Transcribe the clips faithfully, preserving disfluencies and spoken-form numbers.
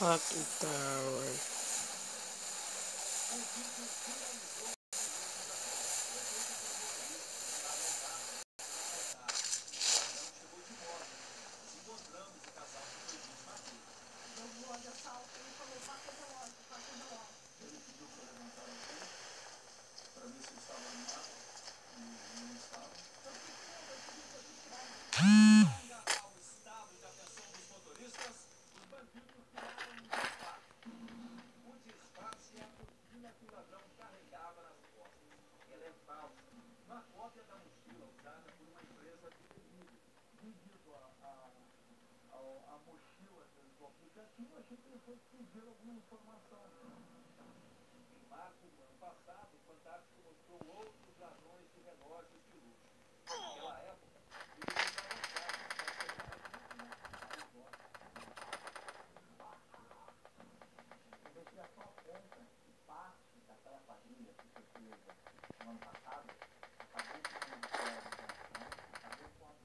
Clock Tower. A mochila do aplicativo, achei que ele fosse pedir alguma informação. Em março do ano passado, o Fantástico mostrou outros ladrões de relógios de luxo. Naquela época, eles usavam a investigação aponta que parte daquela quadrilha que foi presa no ano passado acabou com o Ministério da Educação, acabou com a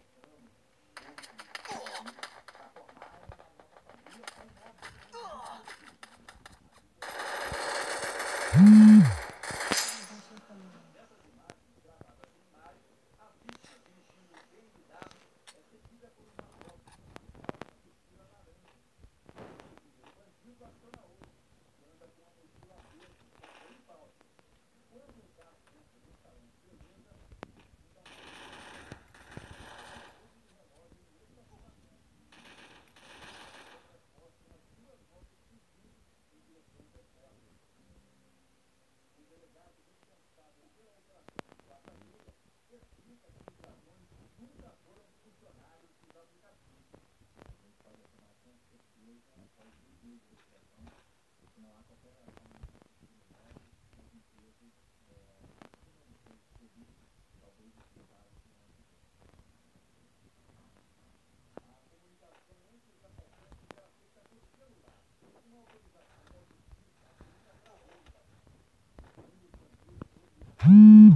Hum. Nessas imagens gravadas em maio, a vítima dirigindo o B M W é seguida por uma moto com uma laranja. O bandido aciona outro, que anda com uma mochila verde, bem falsa. Quando o carro entra no salão de beleza, ainda mais de relógio em outra formação. Mostra as duas motos fugindo em direção da porta. O delegado responsável pela operação de Guarda-Negra explica que os ladrões nunca foram funcionários dos aplicativos. A gente pode afirmar com certeza, após dois meses de operação, que não há qualquer relação entre os criminosos e as empresas que não têm serviços, talvez utilizados no ano que vem. A comunicação entre os assaltantes era feita por celular, com autorização da justiça, a polícia gravou o caso. Hum.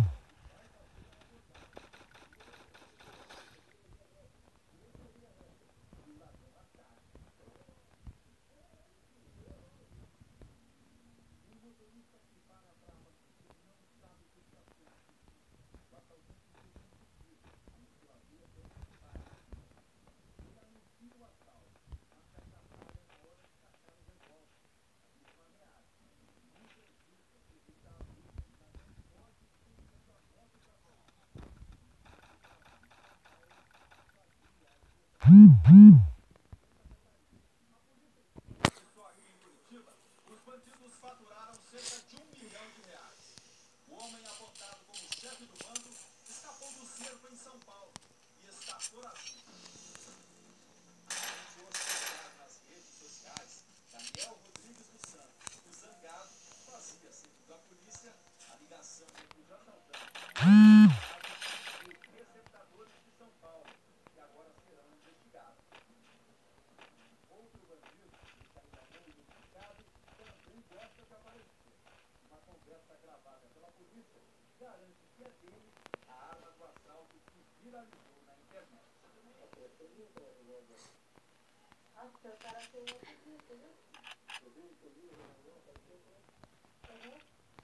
O motorista que para para abastecer não sabe o que está acontecendo. O assaltante fez um pedido, a musculatura foi disparada. Ele anuncia o assalto, mas se atrapalha na hora de sacar o revólver. A vítima ameaça. Não acredita que evita a luta e o ladrão foge deixando a moto para trás. Só aqui em Curitiba, os bandidos faturaram cerca de um milhão de reais. O homem apontado como chefe do bando escapou do cerco em São Paulo e está foragido. Além de hospedar nas redes sociais, Daniel Rodrigues dos Santos, o Zangado, fazia, segundo a polícia, a ligação entre os assaltantes e os receptadores de São Paulo, que agora serão investigados. Outro bandido, que ainda não identificado, também gosta de aparecer. Uma conversa gravada pela polícia garante que é dele a arma do assalto que viralizou na internet. Acho que o cara tem outro tipo, né? Eu vi, eu vi, eu vi, apareceu, né? Uhum.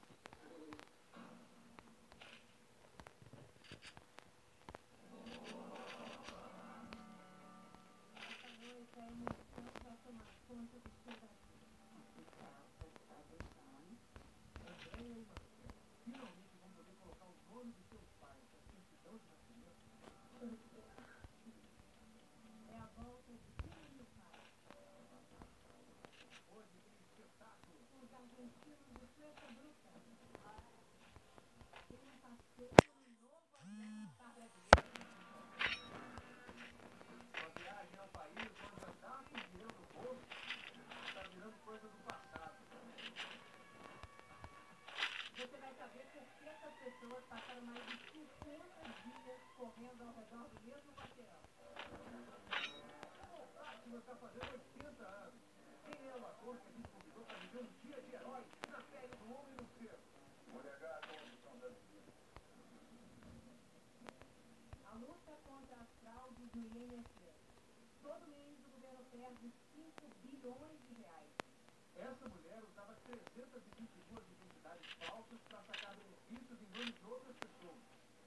Essa noite é emoção que vai tomar conta do seu Brasil. O carro está deixando. Andréia e Marcelo finalmente vão poder colocar o nome dos seus pais na certidão de nascimento. É a volta de filho e o pai. Hoje tem espetáculo. Os argentinos de flecha bruta. Tem um passeio no novo avião brasileiro. Uma viagem ao país onde andar com dinheiro no bolso está virando coisa do passado. Você vai saber por que essas pessoas passaram mais de cinquenta dias correndo ao redor do mesmo quarteirão. O Batman está fazendo oitenta anos. Quem é o ator que a gente convidou para viver um dia de herói na pele do homem no cerco? Molegar a condução da vida. A luta contra as fraudes no I N S S. Todo mês o governo perde cinco bilhões de reais. Essa mulher usava trezentas e vinte e duas identidades falsas para sacar benefícios em nome de outras pessoas.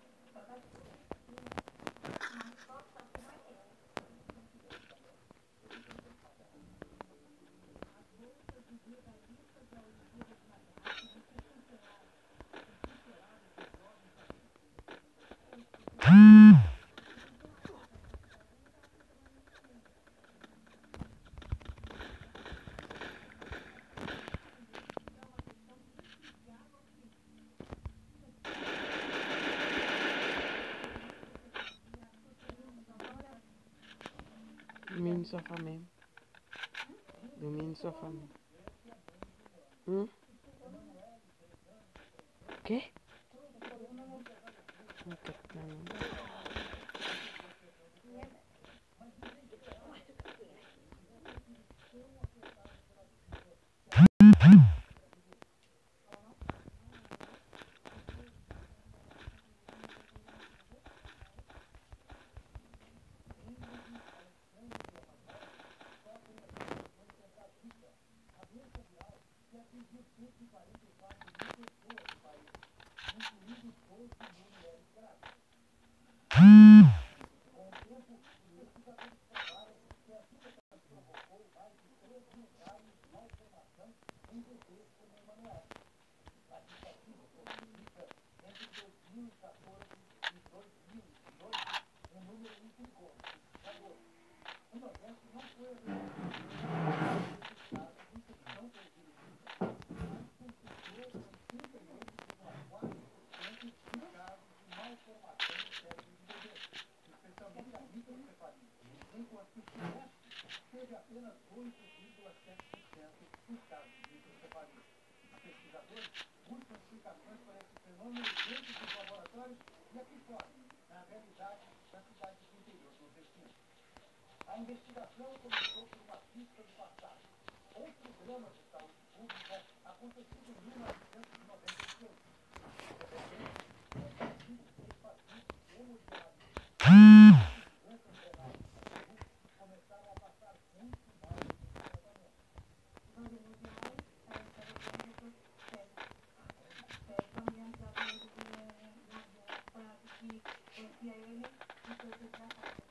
Dormir no sofá mesmo. Dormir no sofá mesmo. Hum? O quê? Não quero que não. Teve apenas oito vírgula sete por cento dos casos de microcefalia. Pesquisadores buscam explicações para esse fenômeno dentro dos laboratórios e aqui fora, na realidade das cidades do interior do nordestino. A investigação começou por uma pista do passado. Outro drama de saúde pública acontecido em mil novecentos e noventa e seis. De repente, os pacientes fez pacientes hemodiálise. Doenças renais começaram a passar muito mal no tratamento. Os hemodiálise também através de aparato que confia ele e foi tratado.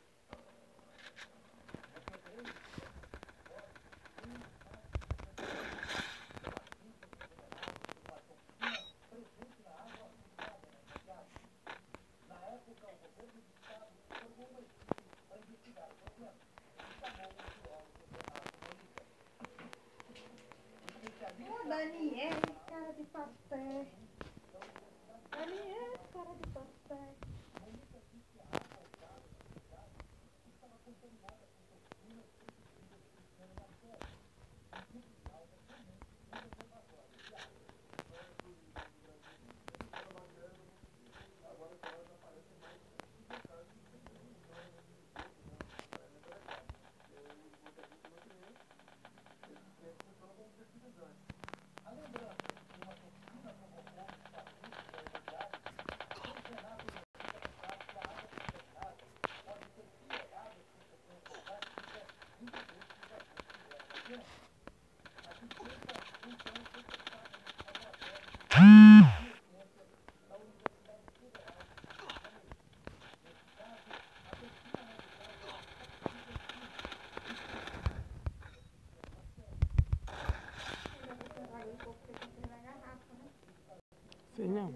Ô, Daniel, cara de pastel. Daniel, cara de pastel. Sei não.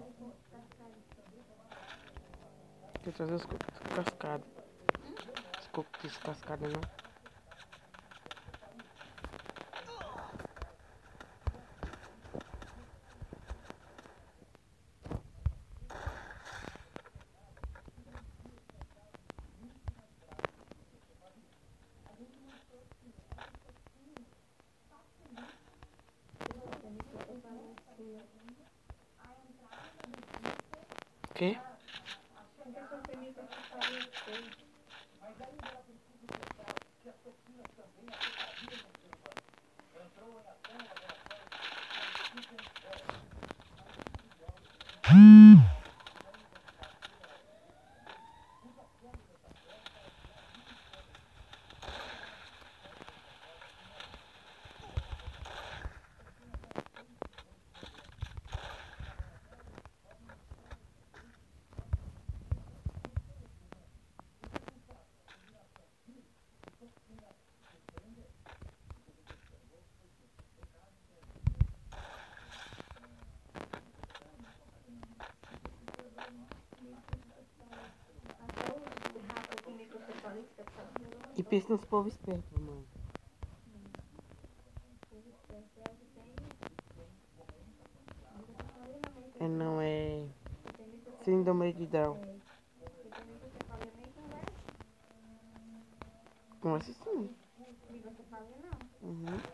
Quer trazer os cocos descascados. Os cocos descascados não. O quê? pensa nos povos espertos, mano. É, não é síndrome de Down. Conversa sim. Uhum.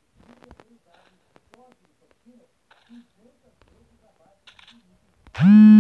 Hum.